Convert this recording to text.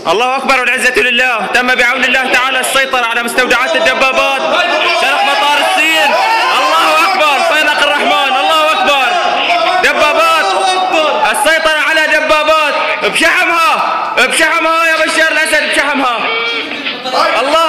الله أكبر والعزة لله. تم بعون الله تعالى السيطرة على مستودعات الدبابات شرق مطار الصين. الله أكبر، صينق الرحمن. الله أكبر، دبابات، السيطرة على دبابات بشحمها يا بشار الأسد، بشحمها. الله